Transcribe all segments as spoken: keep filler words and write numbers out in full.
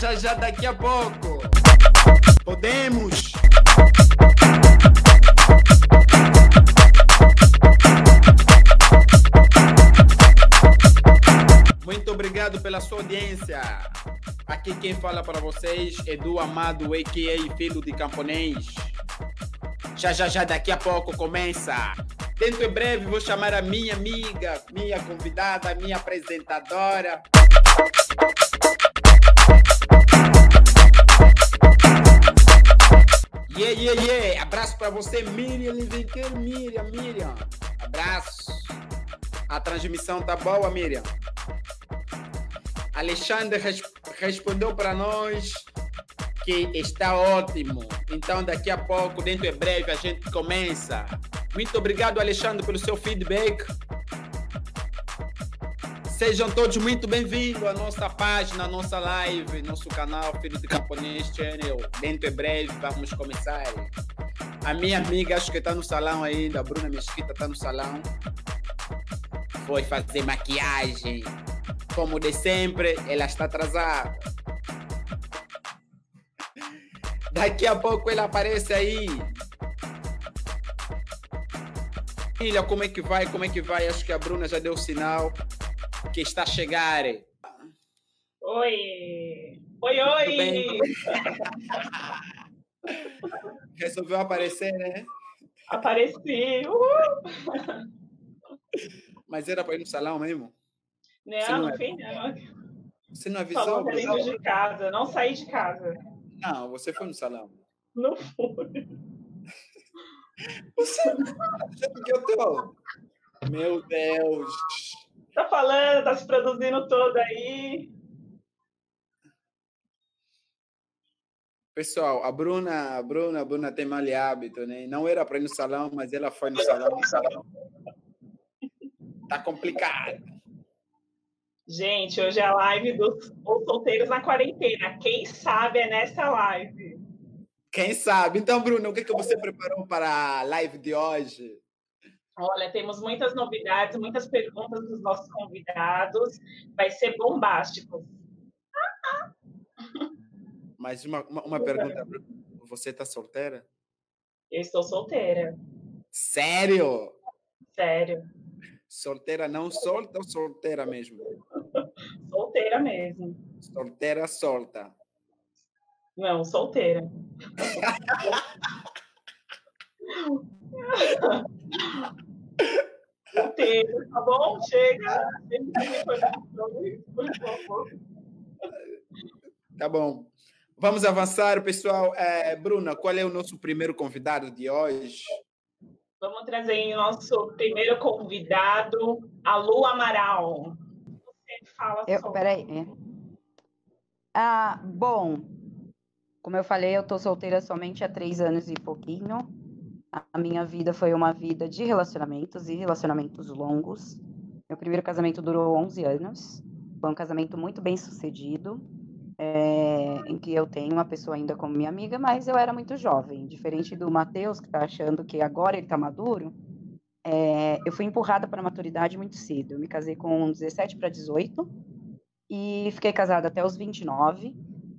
já, já, daqui a pouco. Podemos. Muito obrigado pela sua audiência. Aqui quem fala para vocês é Edu Amado, a k a. Filho de Camponês. Já, já, já, daqui a pouco começa. Dentro em breve vou chamar a minha amiga, minha convidada, minha apresentadora. Yeah, yeah, yeah. Abraço para você, Miriam Livenqueiro. Miriam, Miriam. Abraço. A transmissão tá boa, Miriam? Alexandre res respondeu para nós que está ótimo. Então, daqui a pouco, dentro em breve, a gente começa. Muito obrigado, Alexandre, pelo seu feedback. Sejam todos muito bem-vindos à nossa página, à nossa live, nosso canal Filho de Camponês Channel. Dentro em breve, vamos começar. A minha amiga, acho que está no salão ainda, a Bruna Mesquita está no salão. Foi fazer maquiagem. Como de sempre, ela está atrasada. Daqui a pouco ela aparece aí. Filha, como é que vai? Como é que vai? Acho que a Bruna já deu o sinal que está a chegar. Oi! Oi, oi! Resolveu aparecer, né? Apareci! Uhul. Mas era para ir no salão mesmo? Não, não, não fui, não. Você não avisou? Falou dentro de casa, não saí de casa. Não, você foi no salão. Não fui. Você sabe que eu tô? Meu Deus! Tá falando, tá se produzindo todo aí. Pessoal, a Bruna, a Bruna, a Bruna tem mal hábito, né? Não era para ir no salão, mas ela foi no salão. Tá complicado. Gente, hoje é a live dos, dos solteiros na quarentena. Quem sabe é nessa live. Quem sabe? Então, Bruno, o que, que você preparou para a live de hoje? Olha, temos muitas novidades, muitas perguntas dos nossos convidados. Vai ser bombástico. Mas uma, uma, uma pergunta, Bruno. Você está solteira? Eu estou solteira. Sério? Sério. Solteira não solta ou solteira mesmo? Solteira mesmo. Solteira solta. Não, solteira. Solteira, tá bom? Chega. Tá bom. Vamos avançar, pessoal. É, Bruna, qual é o nosso primeiro convidado de hoje? Vamos trazer o nosso primeiro convidado, a Lu Amaral. Você fala eu, sobre... Peraí. Ah, bom, como eu falei, eu estou solteira somente há três anos e pouquinho. A minha vida foi uma vida de relacionamentos e relacionamentos longos. Meu primeiro casamento durou onze anos. Foi um casamento muito bem sucedido, é, em que eu tenho uma pessoa ainda como minha amiga, mas eu era muito jovem. Diferente do Matheus, que está achando que agora ele está maduro, é, eu fui empurrada para a maturidade muito cedo. Eu me casei com dezessete para dezoito e fiquei casada até os vinte e nove.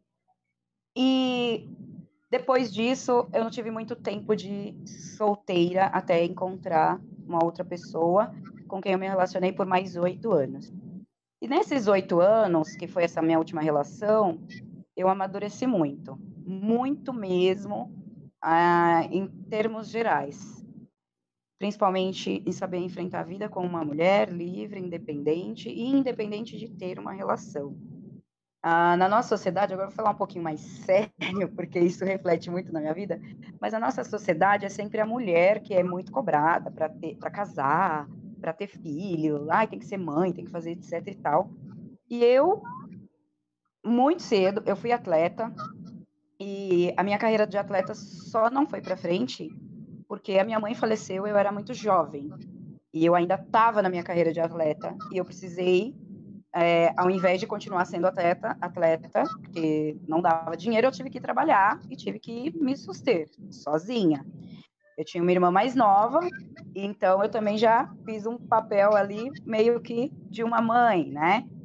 E depois disso, eu não tive muito tempo de solteira até encontrar uma outra pessoa com quem eu me relacionei por mais oito anos. E nesses oito anos, que foi essa minha última relação, eu amadureci muito, muito mesmo, ah, em termos gerais. Principalmente em saber enfrentar a vida como uma mulher livre, independente e independente de ter uma relação. Ah, na nossa sociedade, agora eu vou falar um pouquinho mais sério, porque isso reflete muito na minha vida, mas a nossa sociedade é sempre a mulher que é muito cobrada para ter, para casar, para ter filho, ai, tem que ser mãe, tem que fazer etc e tal. E eu, muito cedo, eu fui atleta, e a minha carreira de atleta só não foi para frente, porque a minha mãe faleceu, eu era muito jovem, e eu ainda estava na minha carreira de atleta, e eu precisei... É, ao invés de continuar sendo atleta, atleta, porque não dava dinheiro, eu tive que trabalhar e tive que me suster sozinha. Eu tinha uma irmã mais nova, então eu também já fiz um papel ali meio que de uma mãe, né?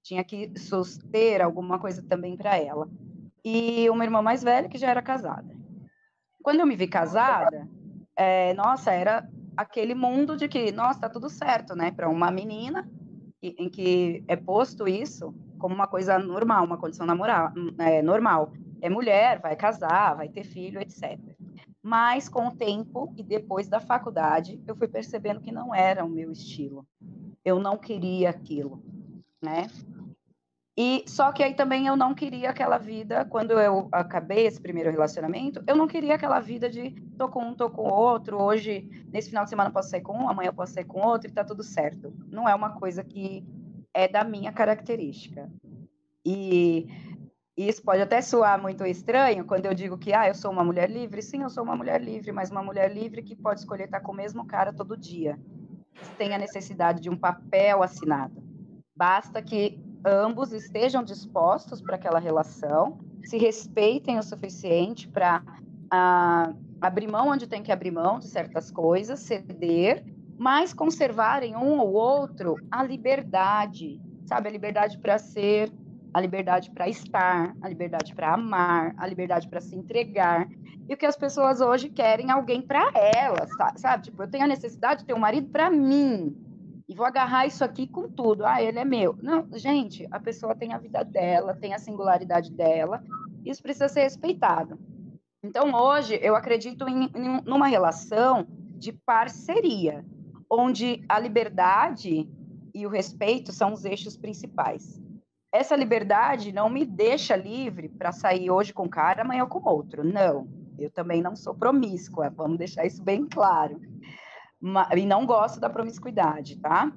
tinha que suster alguma coisa também para ela. E uma irmã mais velha que já era casada. Quando eu me vi casada, é, nossa, era aquele mundo de que, nossa, tá tudo certo, né? Para uma menina em que é posto isso como uma coisa normal, uma condição namoral, é, normal. É mulher, vai casar, vai ter filho, etcétera. Mas com o tempo e depois da faculdade, eu fui percebendo que não era o meu estilo. Eu não queria aquilo, né? E só que aí também eu não queria aquela vida, quando eu acabei esse primeiro relacionamento, eu não queria aquela vida de tô com um, tô com outro, hoje, nesse final de semana eu posso sair com um, amanhã eu posso sair com outro e tá tudo certo. Não é uma coisa que é da minha característica. E isso pode até soar muito estranho quando eu digo que ah, eu sou uma mulher livre. Sim, eu sou uma mulher livre, mas uma mulher livre que pode escolher estar com o mesmo cara todo dia, sem a necessidade de um papel assinado. Basta que ambos estejam dispostos para aquela relação, se respeitem o suficiente para ah, abrir mão onde tem que abrir mão de certas coisas, ceder, mas conservarem um ou outro a liberdade, sabe? A liberdade para ser, a liberdade para estar, a liberdade para amar, a liberdade para se entregar. E o que as pessoas hoje querem alguém para elas, sabe? Tipo, eu tenho a necessidade de ter um marido para mim. E vou agarrar isso aqui com tudo. Ah, ele é meu. Não, gente, a pessoa tem a vida dela, tem a singularidade dela. Isso precisa ser respeitado. Então, hoje, eu acredito em, em numa relação de parceria, onde a liberdade e o respeito são os eixos principais. Essa liberdade não me deixa livre para sair hoje com um cara, amanhã com outro. Não, eu também não sou promíscua, vamos deixar isso bem claro. E não gosto da promiscuidade, tá?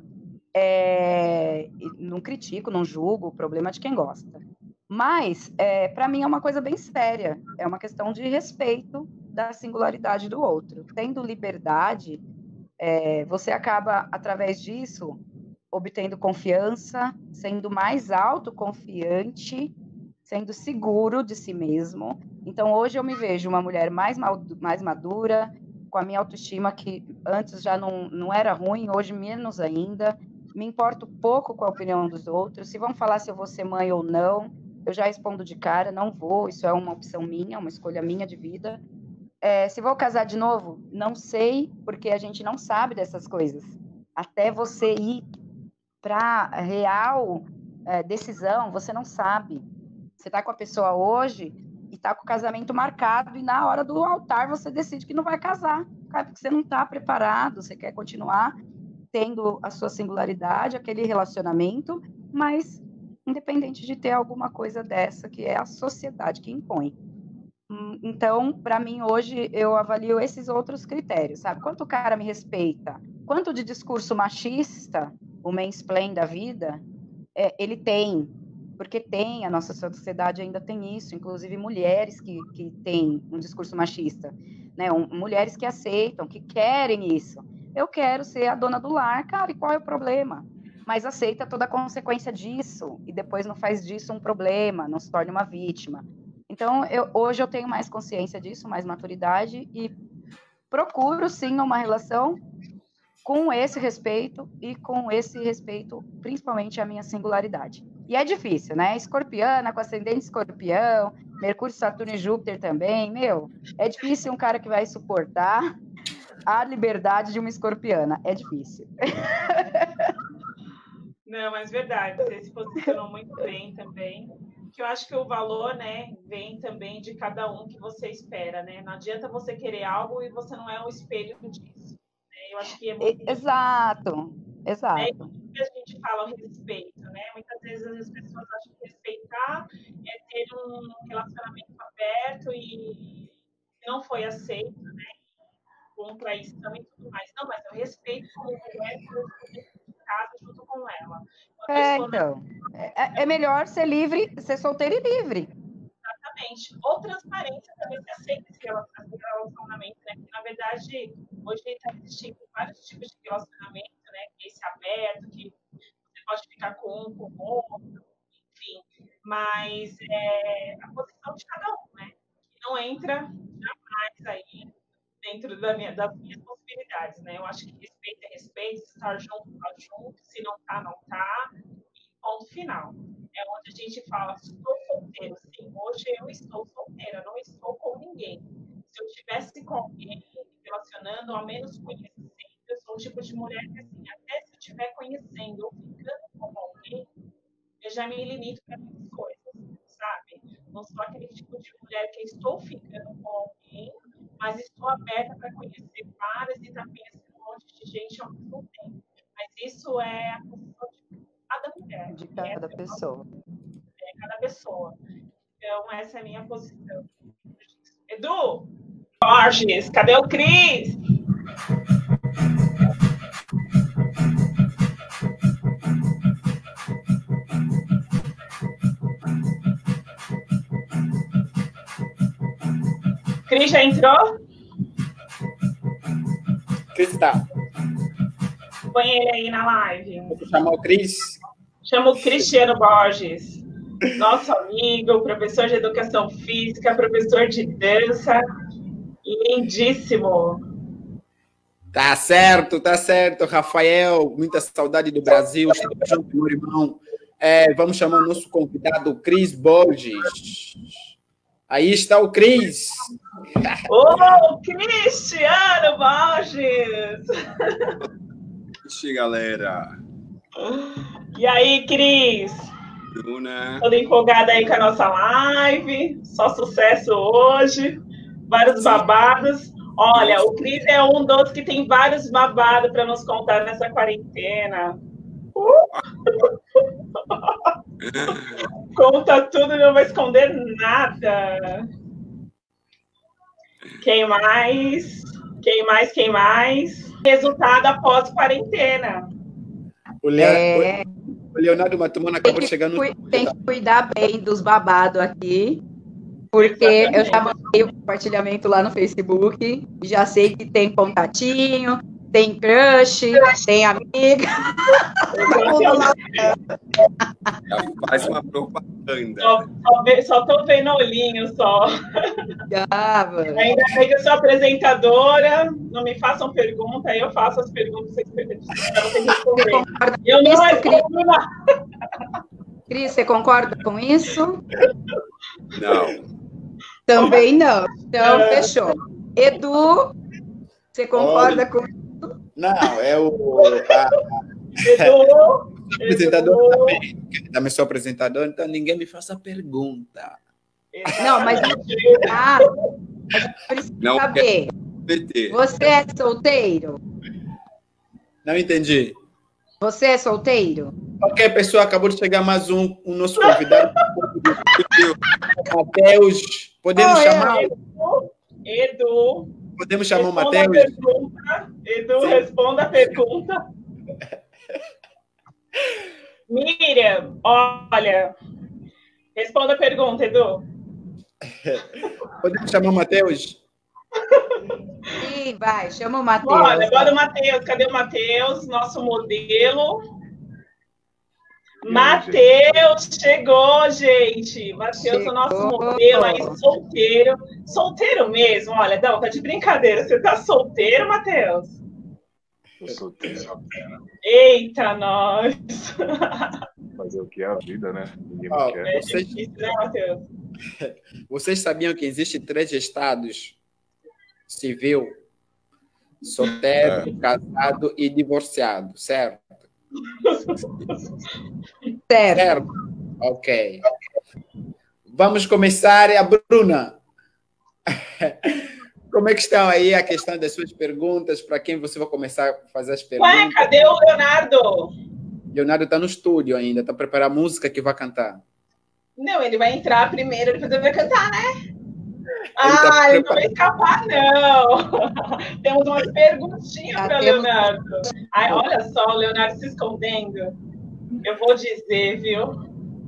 É, não critico, não julgo, o problema é de quem gosta. Mas, é, para mim, é uma coisa bem séria. É uma questão de respeito da singularidade do outro. Tendo liberdade, é, você acaba, através disso, obtendo confiança, sendo mais autoconfiante, sendo seguro de si mesmo. Então, hoje eu me vejo uma mulher mais, mais madura, com a minha autoestima, que antes já não, não era ruim, hoje menos ainda. Me importo pouco com a opinião dos outros. Se vão falar se eu vou ser mãe ou não, eu já respondo de cara, não vou, isso é uma opção minha, uma escolha minha de vida. É, se vou casar de novo, não sei, porque a gente não sabe dessas coisas. Até você ir para real é, decisão, você não sabe. Você está com a pessoa hoje e está com o casamento marcado, e na hora do altar você decide que não vai casar, porque você não está preparado, você quer continuar tendo a sua singularidade, aquele relacionamento, mas independente de ter alguma coisa dessa, que é a sociedade que impõe. Então, para mim, hoje, eu avalio esses outros critérios, sabe? Quanto o cara me respeita, quanto de discurso machista, o mansplain da vida, é, ele tem, porque tem, a nossa sociedade ainda tem isso, inclusive mulheres que, que têm um discurso machista, né? Um, mulheres que aceitam, que querem isso. Eu quero ser a dona do lar, cara, e qual é o problema? Mas aceita toda a consequência disso, e depois não faz disso um problema, não se torna uma vítima. Então, eu, hoje eu tenho mais consciência disso, mais maturidade, e procuro, sim, uma relação com esse respeito e com esse respeito, principalmente, à minha singularidade. E é difícil, né? Escorpiana, com ascendente escorpião, Mercúrio, Saturno e Júpiter também, meu, é difícil um cara que vai suportar a liberdade de uma escorpiana. É difícil. Não, mas verdade, você se posicionou muito bem também. Que eu acho que o valor, né, vem também de cada um que você espera, né? Não adianta você querer algo e você não é o espelho disso. Né? Eu acho que é muito exato, exato. Né? E a gente fala o respeito, né? Muitas vezes as pessoas acham que respeitar é ter um relacionamento aberto e não foi aceito, né? Com traição e tudo mais. Não, mas eu respeito como mulher que eu estou dentro de casa junto com ela. É, então, é, é melhor ser livre, ser solteiro e livre. Exatamente. Ou transparência também, se aceita esse relacionamento, né? Porque, na verdade, hoje está existindo vários tipos de relacionamento, né? Que é esse aberto, que você pode ficar com um, com o outro, enfim. Mas é a posição de cada um, né? Que não entra jamais aí dentro da minha, das minhas possibilidades, né? Eu acho que respeito é respeito, se estar junto, está junto, se não está, não está, e ponto final. É onde a gente fala, estou solteiro. Sim, hoje eu estou solteira, não estou com ninguém. Se eu estivesse com alguém me relacionando, ao menos conhecendo, eu sou um tipo de mulher que, assim, até se eu estiver conhecendo ou ficando com alguém, eu já me limito para muitas coisas, sabe? Não sou aquele tipo de mulher que estou ficando com alguém, mas estou aberta para conhecer várias e estar conhecendo um monte de gente ao mesmo tempo. Mas isso é a posição de cada mulher. De cada pessoa. É cada pessoa. Então, essa é a minha posição. Edu! Borges, cadê o Cris? Cris já entrou? Cris tá. Põe ele aí na live. Vou chamar o Cris. Chama o Cristiano Borges, nosso amigo, professor de educação física, professor de dança, lindíssimo. Tá certo, tá certo, Rafael. Muita saudade do Brasil. Estamos juntos, meu irmão. É, vamos chamar o nosso convidado, Cris Borges. Aí está o Cris. Ô, Cristiano Borges! Ixi, galera. E aí, Cris? Bruna. Toda empolgada aí com a nossa live. Só sucesso hoje. Vários babados. Olha, o Cris é um dos que tem vários babados para nos contar nessa quarentena. Uh! Conta tudo, não vai esconder nada. Quem mais? Quem mais? Quem mais? Resultado após quarentena. O Leonardo, É, o Leonardo Matumana tem, acabou que, de chegar no... cui- tem que cuidar bem dos babados aqui, porque eu já mandei o compartilhamento lá no Facebook, já sei que tem contatinho, tem crush, tem amiga. Tudo lá. Já faz uma propaganda. Só, só, ve- só tô vendo olhinho só. Já, mano. Ainda bem que eu sou apresentadora. Não me façam pergunta, eu faço as perguntas vocês perguntam, pra vocês Você responderem. concorda Eu com não isso, Cris? respondo nada. Cris, você concorda com isso? Não. Também não. Então, É. fechou. Edu, você concorda com isso? Não, é o... A, Edu, apresentador Edu, também. Também sou apresentador, então ninguém me faça pergunta. Não, mas ah, a gente precisa Não saber. P T. Você é solteiro? Não entendi. Você é solteiro? Ok, pessoal, acabou de chegar mais um, o nosso convidado, Matheus. Podemos Oh, chamar, Edu, Edu, podemos chamar o responda a Matheus? pergunta. Edu, Sim. responda a pergunta. Miriam, olha, responda a pergunta, Edu. Podemos chamar o Matheus? Sim, vai, chama o Matheus. Olha, agora o Matheus. Cadê o Matheus? Nosso modelo. Matheus chegou, gente. Matheus, o nosso Chegou. modelo aí, solteiro. Solteiro mesmo, olha, não, tá de brincadeira. Você tá solteiro, Matheus? Eu solteiro. Eita, nós. Fazer o que é a vida, né? Ninguém me Ó, quer. É vocês, difícil, né, Matheus? vocês sabiam que existem três estados? Civil, solteiro, casado e divorciado, certo? Certo. Certo? Ok. Vamos começar. A Bruna. Como é que estão aí a questão das suas perguntas? Para quem você vai começar a fazer as Ué, perguntas? cadê o Leonardo? Leonardo está no estúdio ainda, está preparando a música que vai cantar. Não, ele vai entrar primeiro, depois ele vai cantar, né? tá Ah, ele não preparado. vai escapar, não. Temos umas perguntinhas Já para o temos- Leonardo. Ai, olha só, o Leonardo se escondendo. Eu vou dizer, viu?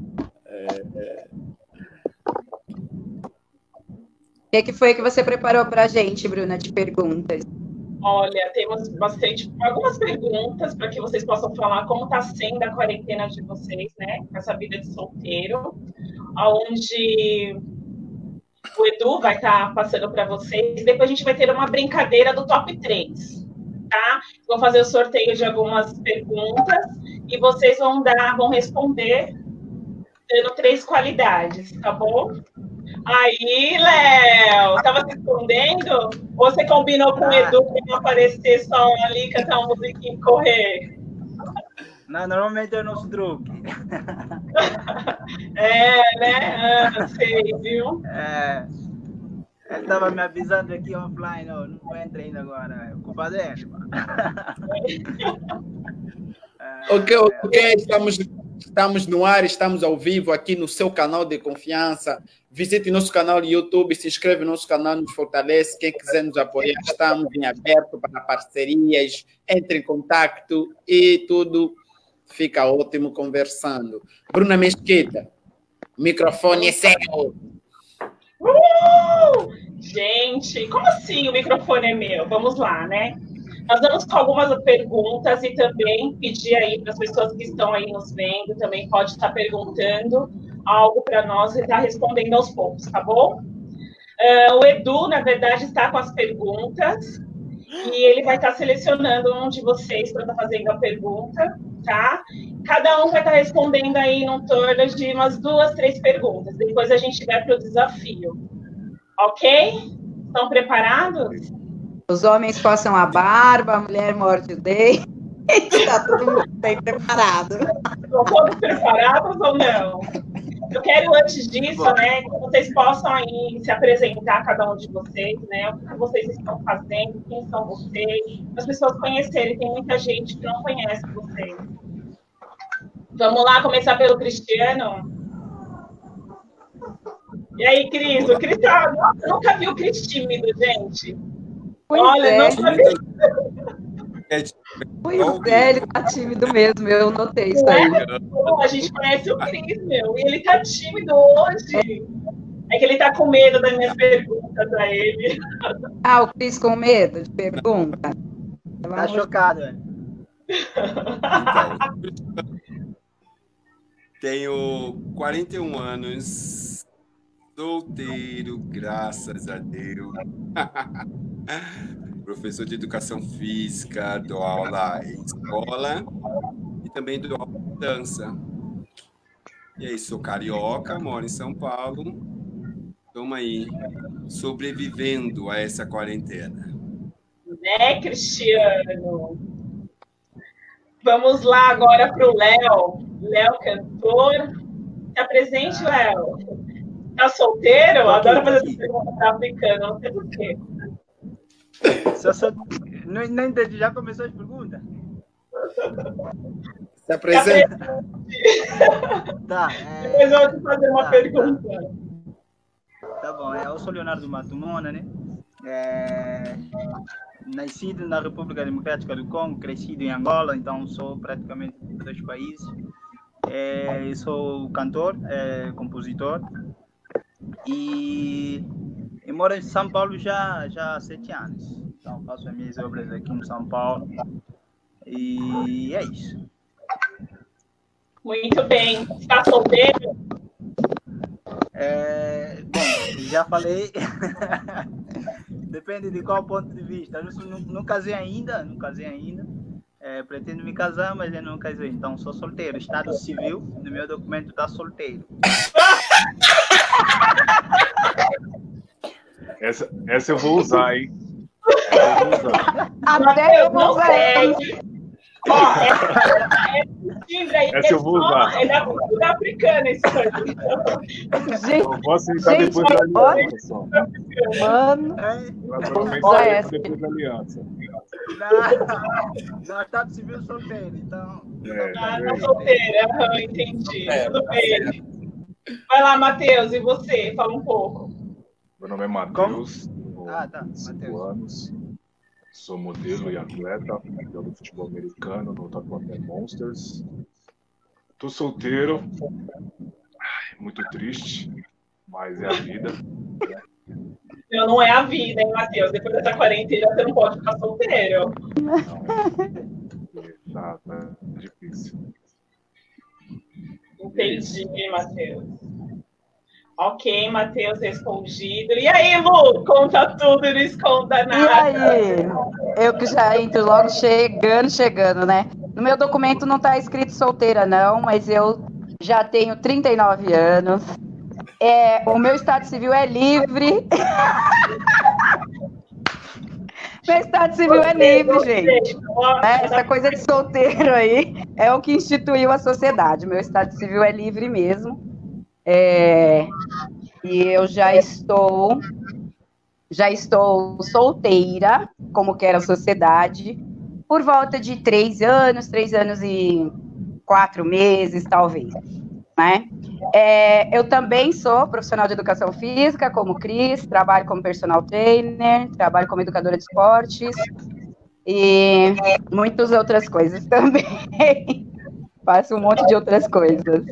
O que, que foi que você preparou para a gente, Bruna, de perguntas? Olha, temos bastante, algumas perguntas para que vocês possam falar como está sendo a quarentena de vocês, né? Com essa vida de solteiro, onde o Edu vai estar passando para vocês. Depois a gente vai ter uma brincadeira do top três, tá? Vou fazer o sorteio de algumas perguntas e vocês vão dar, vão responder dando três qualidades, tá bom? Aí, Léo, tava se escondendo? Ou você combinou com o Edu para não aparecer só ali, cantar uma musiquinha e correr? Não, normalmente é o nosso truque. É, né? Ah, sei, viu? É. Ele estava me avisando aqui offline, ó, não entra ainda agora, é culpa dele. É, ok, ok, estamos, estamos no ar, estamos ao vivo aqui no seu canal de confiança. Visite nosso canal no YouTube, se inscreve no nosso canal, nos fortalece. Quem quiser nos apoiar, estamos em aberto para parcerias, entre em contato e tudo fica ótimo conversando. Bruna Mesquita, o microfone é seu. Uh! Gente, como assim o microfone é meu? Vamos lá, né? Nós vamos com algumas perguntas e também pedir aí para as pessoas que estão aí nos vendo, também pode estar perguntando algo para nós e estar respondendo aos poucos, tá bom? Uh, o Edu, na verdade, está com as perguntas e ele vai estar selecionando um de vocês para estar fazendo a pergunta, tá? Cada um vai estar respondendo aí num torno de umas duas, três perguntas. Depois a gente vai para o desafio. Ok? Estão preparados? Os homens passam a barba, a mulher morde o dente. Está todo mundo bem preparado. Estão todos preparados ou não? Eu quero, antes disso, né, que vocês possam aí se apresentar, cada um de vocês, né? O que vocês estão fazendo, quem são vocês, para as pessoas conhecerem. Tem muita gente que não conhece vocês. Vamos lá, começar pelo Cristiano. E aí, Cris? O Cris, tá... Nossa, eu nunca vi o Cris tímido, gente. Pois Olha, é. nunca vi. Pois é, ele tá tímido mesmo, eu notei isso aí. Pô, a gente conhece o Cris, meu, e ele tá tímido hoje. É que ele tá com medo das minhas perguntas a ele. Ah, o Cris com medo de pergunta? Tá chocado, velho. Então, tenho quarenta e um anos, solteiro, graças a Deus. Professor de educação física, dou aula em escola e também dou aula de dança. E aí, sou carioca, moro em São Paulo. Estamos aí, sobrevivendo a essa quarentena. Né, Cristiano? Vamos lá agora para o Léo. Léo, cantor. Se apresente, Léo. Tá solteiro? Eu adoro fazer essa pergunta para africano, não sei por quê. Só, só... Não, não entendi, já começou as perguntas? Se apresenta. Tá. É... Depois eu vou te fazer uma tá, pergunta. Tá. Tá bom, eu sou Leonardo Matumona, né? É... Nascido na República Democrática do Congo, crescido em Angola, então sou praticamente de dois países. É... Eu sou cantor, é... compositor e... eu moro em São Paulo já, já há sete anos. Então, faço as minhas obras aqui em São Paulo. E é isso. Muito bem. Está solteiro? É, bom, já falei. Depende de qual ponto de vista. Eu não, não casei ainda, não casei ainda. É, pretendo me casar, mas ainda não casei. Então, sou solteiro. Estado civil, no meu documento está solteiro. Essa, essa eu vou usar, hein? Essa eu vou usar. Até eu vou usar. Ó, essa, essa, essa eu vou usar. É da cultura africana, isso aí. Gente, Eu posso aceitar gente, depois da aliança, só. mano, Relacionamento Olha é essa. depois da aliança. Não, estado civil solteiro, então. É, Ah, é. tá solteira, aham, entendi. É, Tudo tá bem. Vai lá, Matheus, e você? Fala um pouco. Meu nome é Matheus, Ah, tá, tenho cinco Matheus. anos, sou modelo e atleta, jogo futebol americano no Tatuapé Monsters. Tô solteiro, ai, muito triste, mas é a vida. Não, não é a vida, hein, Matheus? Depois dessa quarentena você não pode ficar solteiro. Não, tá, tá difícil. Entendi, Matheus. Ok, Matheus respondido. E aí, Lu? Conta tudo, não esconda e nada. aí? Eu que já entro logo chegando, chegando, né? No meu documento não está escrito solteira, não, mas eu já tenho trinta e nove anos. É, o meu estado civil é livre. Meu estado civil é livre, gente. É, essa coisa de solteiro aí é o que instituiu a sociedade. Meu estado civil é livre mesmo. É, e eu já estou, já estou solteira, como quer a sociedade, por volta de três anos, três anos e quatro meses, talvez, né? É, eu também sou profissional de educação física, como Cris, trabalho como personal trainer, trabalho como educadora de esportes e muitas outras coisas também. Faço um monte de outras coisas.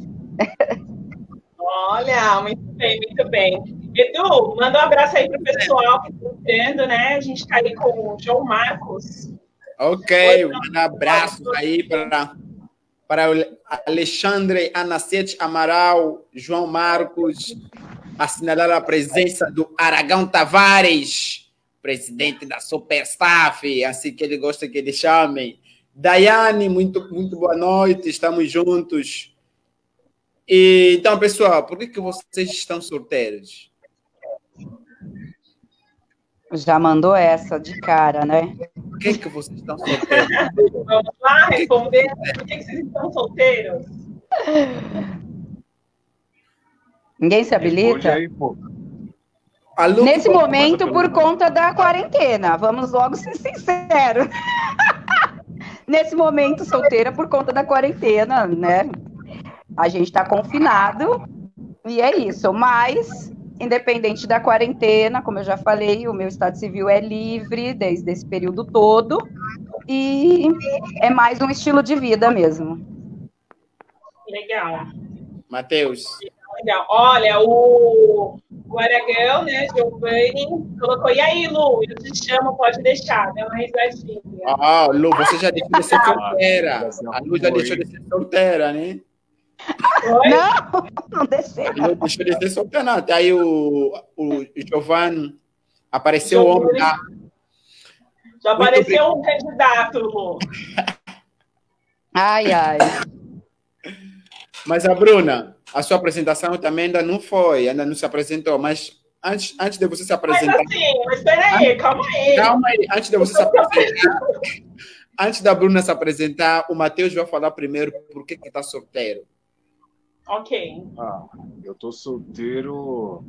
Olha, muito bem, muito bem. Edu, manda um abraço aí pro pessoal que está vendo, né? A gente está aí com o João Marcos. Ok, um abraço aí para, para o Alexandre Anacete Amaral, João Marcos, assinalar a presença do Aragão Tavares, presidente da Superstaff, assim que ele gosta que ele chame. Daiane, muito, muito boa noite, estamos juntos. E, então, pessoal, por que, que vocês estão solteiros? Já mandou essa de cara, né? Por que, que vocês estão solteiros? Vamos lá responder. Por que, que vocês estão solteiros? Ninguém se habilita? Aí, pô. Nesse momento, por conta da quarentena. Vamos logo ser sinceros. Nesse momento, solteira por conta da quarentena, né? A gente está confinado e é isso. Mas, independente da quarentena, como eu já falei, o meu estado civil é livre desde esse período todo e é mais um estilo de vida mesmo. Legal. Matheus. Legal. Olha, o, o Aragão, né, Giovanni, colocou, e aí, Lu, eu te chamo, pode deixar, dá uma risadinha. Ah, Lu, você já deixou de ser solteira. A Lu já deixou de ser solteira, né? Oi? Não, não deixei. A Lu deixou de ser solteira, não. Até aí o, o Giovanni apareceu o homem lá. Já apareceu um candidato, Lu. Ai, ai. Mas a Bruna, a sua apresentação também ainda não foi, ainda não se apresentou, mas antes, antes de você se apresentar... Mas assim, mas peraí, calma aí. Calma aí, antes de você se apresentar, antes da Bruna se apresentar, o Matheus vai falar primeiro por que está solteiro. Ok. Ah, eu tô solteiro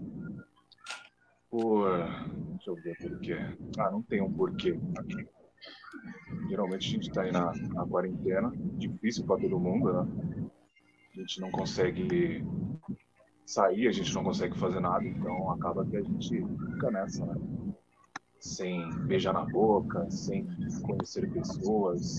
por... Deixa eu ver por quê. Ah, não tem um porquê. Geralmente a gente tá aí na, na quarentena, difícil para todo mundo, né? A gente não consegue sair, a gente não consegue fazer nada, então acaba que a gente fica nessa, né? Sem beijar na boca, sem conhecer pessoas.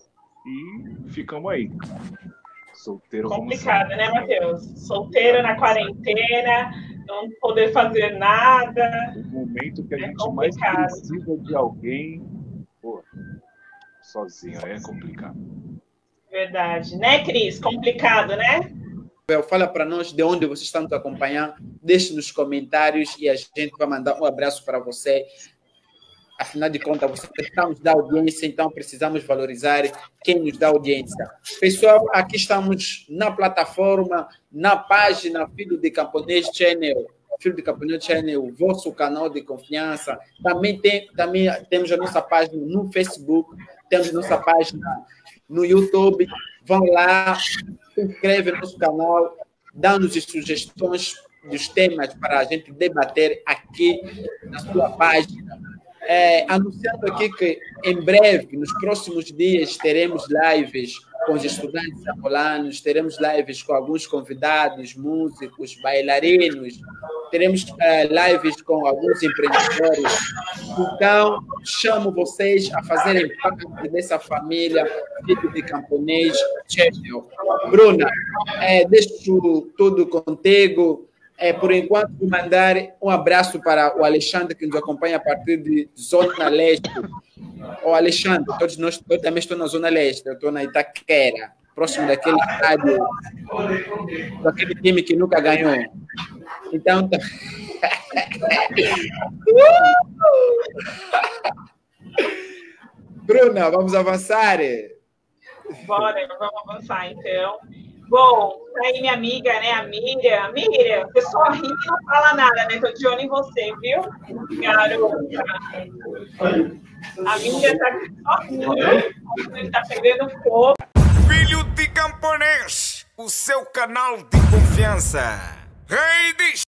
E ficamos aí. Solteiro como complicado, né, Matheus? Solteiro na quarentena, não poder fazer nada. O momento que a é gente complicado. mais precisa de alguém, pô, sozinho aí é complicado. Verdade. Né, Cris? Complicado, né? Fala para nós de onde vocês estão nos acompanhando, deixe nos comentários e a gente vai mandar um abraço para você. Afinal de contas, você está nos dá audiência, então precisamos valorizar quem nos dá audiência. Pessoal, aqui estamos na plataforma, na página Filho de Camponês Channel, Filho de Camponês Channel, o vosso canal de confiança. Também, tem, também temos a nossa página no Facebook, temos nossa página no YouTube. Vão lá, se inscreve no nosso canal, dá-nos sugestões dos temas para a gente debater aqui na sua página. É, anunciando aqui que em breve, nos próximos dias, teremos lives com os estudantes angolanos, teremos lives com alguns convidados, músicos, bailarinos, teremos é, lives com alguns empreendedores. Então, chamo vocês a fazerem parte dessa família Filho de Camponês Channel. Bruna, é, deixo tudo contigo. É, por enquanto, vou mandar um abraço para o Alexandre, que nos acompanha a partir de Zona Leste. O Alexandre, todos nós, eu também estou na Zona Leste, eu estou na Itaquera, próximo daquele estádio, daquele time que nunca ganhou. Então, Bruna, vamos avançar. Bora, vamos avançar então. Bom, tá aí minha amiga, né, a Miriam. Miriam, você só ri e não fala nada, né? Tô de olho em você, viu? Garota. A Miriam tá só rindo, ele tá pegando fogo. Filho de Camponês, o seu canal de confiança. Rei de